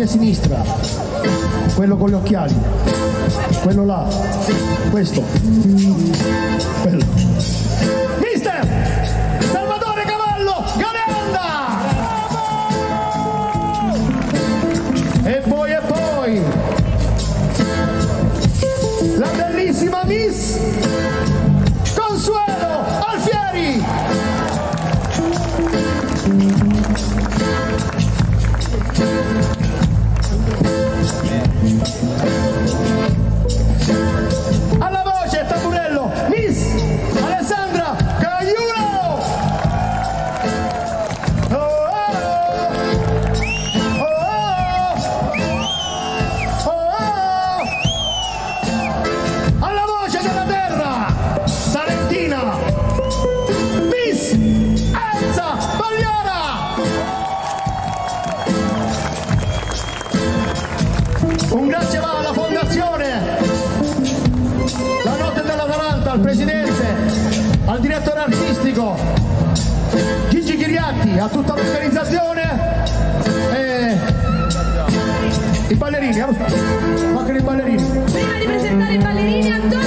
mia sinistra, quello con gli occhiali, quello là, questo, quello. Mister Salvatore Cavallo Garanda! E poi la bellissima Miss Consuelo Alfieri! Alla voce tamburello Miss Alessandra Cagliulo! Oh, oh, oh, oh. Alla voce della terra salentina Miss Elsa Pagliara! Un grazie va alla fondazione La Notte dell'Atalanta, al presidente, al direttore artistico Gigi Chiriatti, a tutta l'organizzazione e i ballerini, mancano i ballerini. Prima di presentare i ballerini,